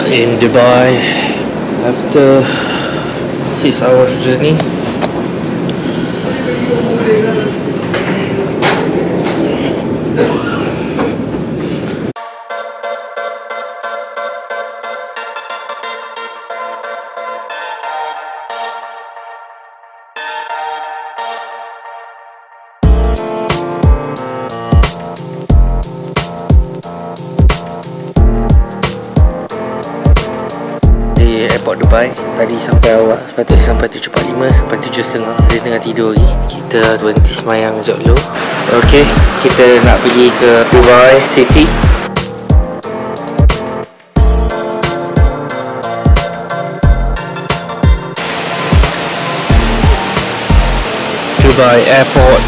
in Dubai after 6 hours journey. Airport Dubai. Tadi sampai awal, sepatutnya sampai 7.45, sampai 7.30. Saya tengah tidur lagi. Kita berhenti semayang sekejap dulu. Ok, kita nak pergi ke Dubai City. Dubai Airport.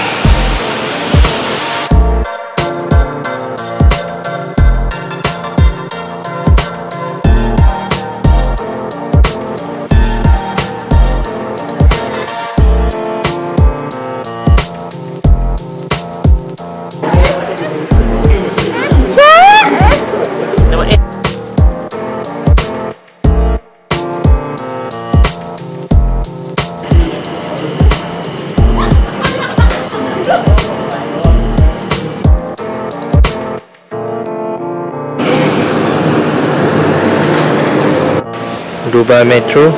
Dubai Metro.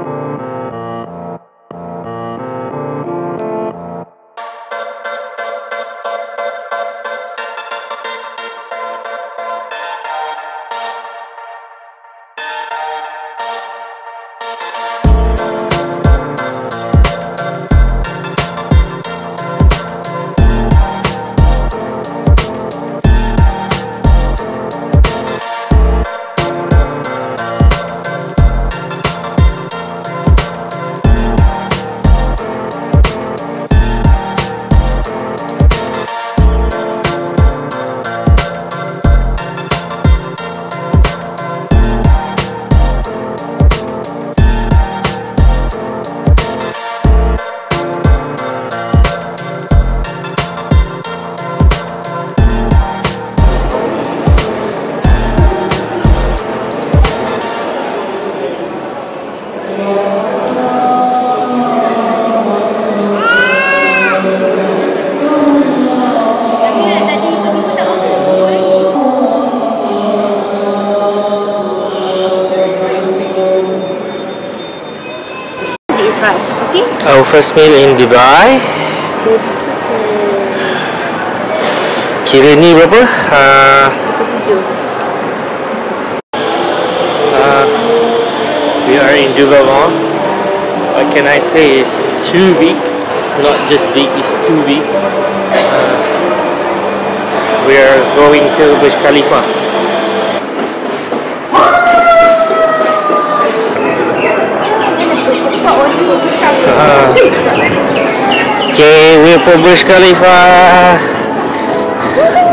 Okay? Our first meal in Dubai. Kira ni berapa? We are in Dubai Mall. What can I say? It's too big. Not just big, it's too big. We are going to Burj Khalifa. Okay, we're for Burj Khalifa.